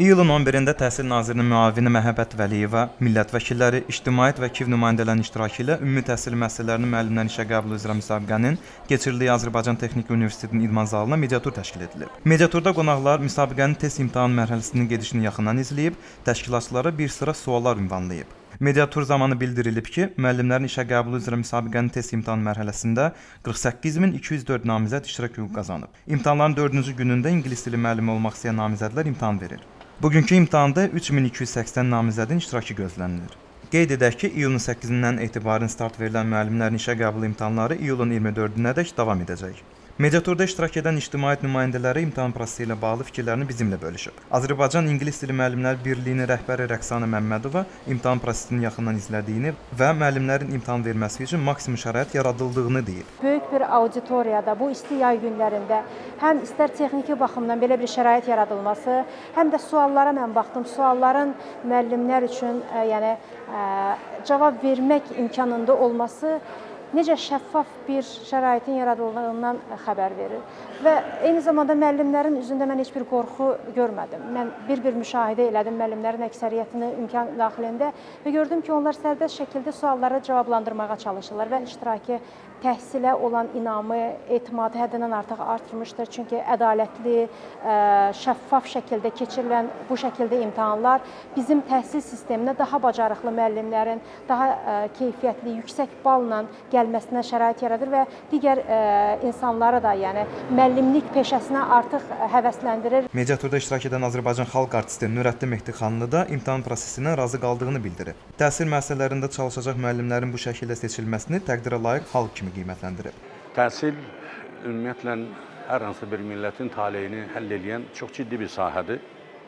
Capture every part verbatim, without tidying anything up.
İyulun on birində Təhsil Nazirinin müavini Məhəbbət Vəliyeva, millət vəkilləri, ictimaiyyət və KİV nümayəndələrinin iştirakı ilə ümumi təhsil müəssisələrinin müəllimlərin işə qəbulu üzrə müsabiqənin keçirildiyi Azərbaycan Texniki Universitetinin idman zalına mediatur təşkil edilib. Mediaturda qonaqlar müsabiqənin test imtahan mərhələsinin gedişini yaxından izləyib, təşkilatçılara bir sıra suallar ünvanlayıb. Mediatur zamanı bildirilib ki, müəllimlərin işə qəbulu üzrə müsabiqənin test imtahan mərhələsində qırx səkkiz min iki yüz dörd namizəd iştirak hüququ qazanıb. İmtahanların dördüncü günündə ingilis dili müəllimi olmaq istəyən namizədlər imtahan verir. Bugünkü imtahanda üç min iki yüz səksən namizədin iştirakı gözlənilir. Qeyd edək ki, iyulun səkkizindən etibarən start verilən müəllimlərin işə qəbulu imtahanları iyulun iyirmi dördünədək davam edəcək. Mediaturda iştirak edən ictimaiyyət nümayəndələri imtahan prosesi ilə bağlı fikirlərini bizimlə bölüşüb. Azərbaycan İngilis Dili Müəllimlər Birliyinin rəhbəri Rəqsanə Məmmədova imtahan prosesini yaxından izlədiyini və müəllimlərin imtahan verməsi üçün maksimum şərait yaradıldığını deyib. Böyük bir auditoriyada bu isti yay günlərində həm istər texniki baxımdan belə bir şərait yaradılması, həm də suallara mən baxdım. Sualların müəllimlər üçün ə, yəni ə, cavab vermək imkanında olması necə şəffaf bir şəraitin yaradıldığından xəbər verir. Və eyni zamanda müəllimlərin üzündə mən heç bir qorxu görmədim. Mən bir-bir müşahidə elədim müəllimlərin əksəriyyətini imkan daxilində və gördüm ki, onlar sərbəst şəkildə sualları cavablandırmağa çalışırlar və iştiraki təhsilə olan inamı, etimadı həddindən artıq artırmışdır. Çünki ədalətli, şəffaf şəkildə keçirilən bu şəkildə imtahanlar bizim təhsil sisteminə daha bacarıqlı müəllimlərin, daha keyfiyyətli, yüksək balla gəlməsinə şərait yaradır və digər ə, insanları da, yəni müəllimlik peşəsinə artıq həvəsləndirir. Mediaturda iştirak edən Azərbaycan xalq artisti Nurəddin Mehdixanlı da imtahan prosesindən razı qaldığını bildirib. Təhsil müəssisələrində çalışacaq müəllimlərin bu şəkildə seçilməsini təqdirə layiq xalq kimi qiymətləndirib. Təhsil ümumiyyətlə hər hansı bir millətin taleyini həll edən çox ciddi bir sahədir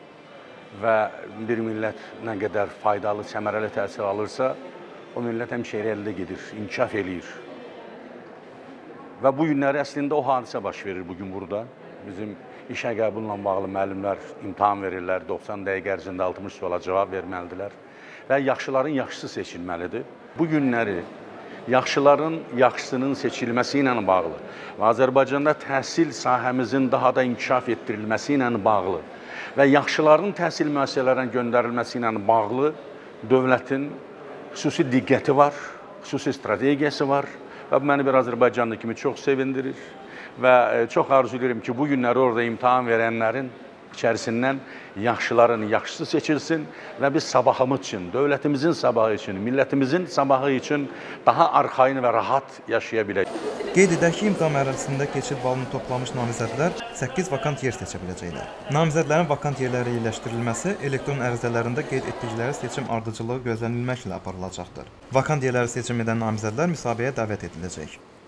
və bir millət nə qədər faydalı, səmərəli təhsil alırsa, o millət həmişə irəlidə gedir, inkişaf eləyir. Və bu günləri əslində o hadisə baş verir bugün burada. Bizim işə qəbulla bağlı müəllimlər imtahan verirlər, doxsan dəqiqə ərzində altmış suala cavab verməlidirlər və yaxşıların yaxşısı seçilməlidir. Bu günləri yaxşıların yaxşısının seçilməsi ilə bağlı və Azərbaycanda təhsil sahəmizin daha da inkişaf etdirilməsi ilə bağlı və yaxşıların təhsil müəssisələrinə göndərilməsi ilə bağlı dövlətin xüsusi diqqəti var, xüsusi strategiyası var və bu məni bir Azərbaycanlı kimi çox sevindirir və çox arzu edirəm ki, bu günləri orada imtahan verənlərin içərisindən yaxşıların yaxşısı seçilsin və biz sabahımız üçün, dövlətimizin sabahı üçün, millətimizin sabahı üçün daha arxayın və rahat yaşaya bilək. Qeyd edək ki, imtahan mərhələsində keçid balını toplamış namizədlər səkkiz vakant yer seçə biləcəklər. Namizədlərin vakant yerləri yerləşdirilməsi elektron ərizələrində qeyd etdikləri seçim ardıcılığı gözlənilməklə aparılacaqdır. Vakant yerləri seçim edən namizədlər müsabiqəyə dəvət ediləcək.